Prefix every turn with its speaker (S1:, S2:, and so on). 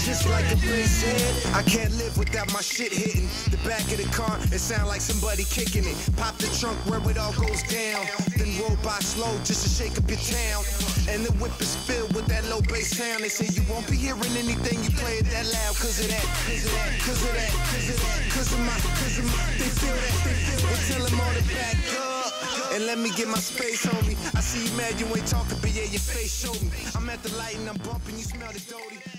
S1: just like a bass head. I can't live without my shit hitting the back of the car. It sound like somebody kicking it. Pop the trunk where it all goes down, then roll by slow just to shake up your town. And the whip is filled with that low bass sound. They say you won't be hearing anything you play it that loud, cause of that, cause of that, cause of that, cause of my, they feel that, well tell them all to back up and let me get my space, homie. I see you mad you ain't talking, but yeah, your face showed me. I'm at the light and I'm bumping, you smell the doty.